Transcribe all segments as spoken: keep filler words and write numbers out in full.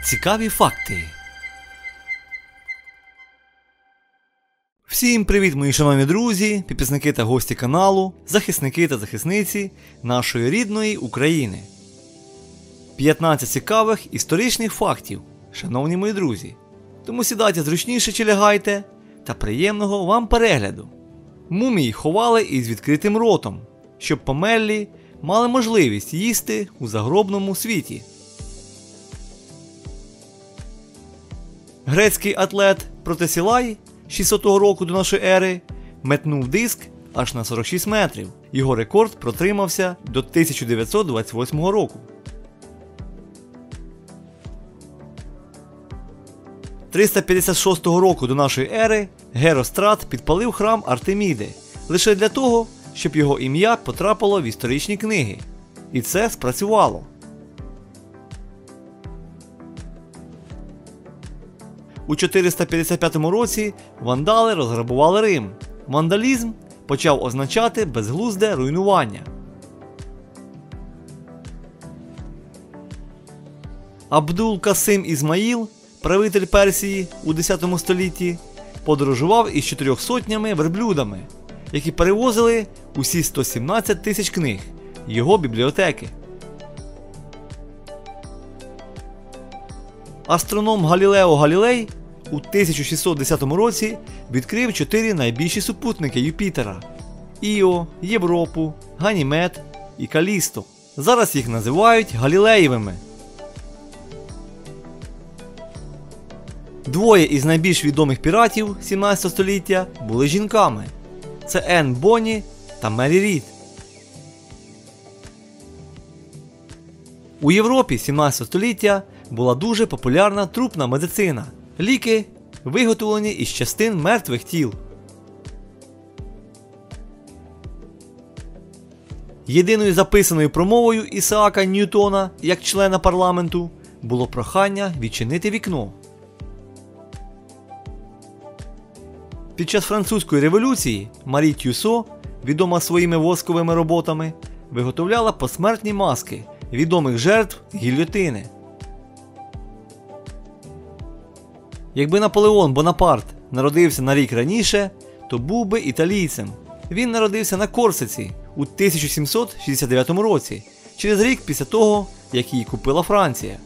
Цікаві факти. Всім привіт, мої шановні друзі, підписники та гості каналу, захисники та захисниці нашої рідної України. п'ятнадцять цікавих історичних фактів, шановні мої друзі. Тому сідайте зручніше чи лягайте, та приємного вам перегляду. Мумії ховали із відкритим ротом, щоб померлі мали можливість їсти у загробному світі. Грецький атлет Протесілай шістсотого року до нашої ери метнув диск аж на сорок шість метрів. Його рекорд протримався до тисяча дев'ятсот двадцять восьмого року. триста п'ятдесят шостого року до нашої ери Герострат підпалив храм Артеміди лише для того, щоб його ім'я потрапило в історичні книги. І це спрацювало. У чотириста п'ятдесят п'ятому році вандали розграбували Рим. Вандалізм почав означати безглузде руйнування. Абдул-Касим Ізмаїл, правитель Персії у десятому столітті, подорожував із чотирьох сотнями верблюдами, які перевозили усі сто сімнадцять тисяч книг його бібліотеки. Астроном Галілео Галілей у тисяча шістсот десятому році відкрив чотири найбільші супутники Юпітера – Іо, Європу, Ганімед і Калісто. Зараз їх називають Галілеєвими. Двоє із найбільш відомих піратів сімнадцятого століття були жінками. Це Енн Бонні та Мері Рід. У Європі сімнадцятого століття була дуже популярна трупна медицина. Ліки, виготовлені із частин мертвих тіл. Єдиною записаною промовою Ісаака Ньютона, як члена парламенту, було прохання відчинити вікно. Під час французької революції Марі Тюссо, відома своїми восковими роботами, виготовляла посмертні маски відомих жертв гільйотини. Якби Наполеон Бонапарт народився на рік раніше, то був би італійцем. Він народився на Корсиці у тисяча сімсот шістдесят дев'ятому році, через рік після того, як її купила Франція.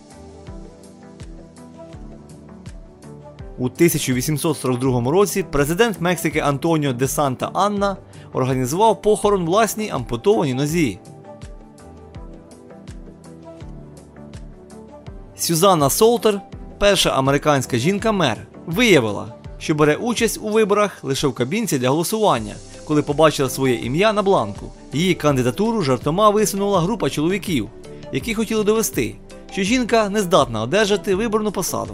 У тисяча вісімсот сорок другому році президент Мексики Антоніо де Санта-Анна організував похорон власній ампутованій нозі. Сюзанна Солтер, перша американська жінка-мер, виявила, що бере участь у виборах лише в кабінці для голосування, коли побачила своє ім'я на бланку. Її кандидатуру жартома висунула група чоловіків, які хотіли довести, що жінка не здатна одержати виборну посаду.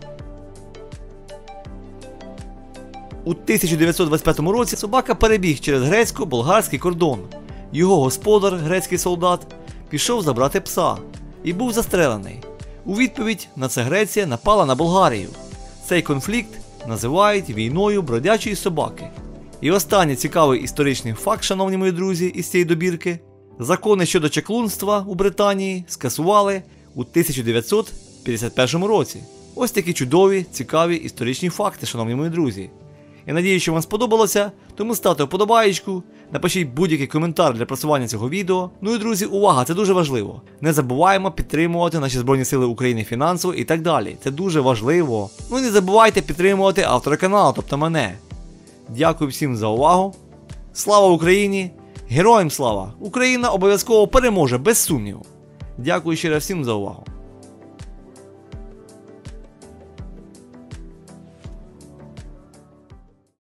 У тисяча дев'ятсот двадцять п'ятому році собака перебіг через грецько-болгарський кордон. Його господар, грецький солдат, пішов забрати пса і був застрелений. У відповідь на це Греція напала на Болгарію. Цей конфлікт називають війною бродячої собаки. І останній цікавий історичний факт, шановні мої друзі, із цієї добірки. Закони щодо чаклунства у Британії скасували у тисяча дев'ятсот п'ятдесят першому році. Ось такі чудові, цікаві історичні факти, шановні мої друзі. Я надіюсь, що вам сподобалося, тому ставте вподобаєчку, напишіть будь-який коментар для просування цього відео. Ну і друзі, увага, це дуже важливо. Не забуваємо підтримувати наші Збройні Сили України фінансово і так далі. Це дуже важливо. Ну і не забувайте підтримувати автора каналу, тобто мене. Дякую всім за увагу. Слава Україні! Героям слава! Україна обов'язково переможе, без сумніву. Дякую ще раз всім за увагу.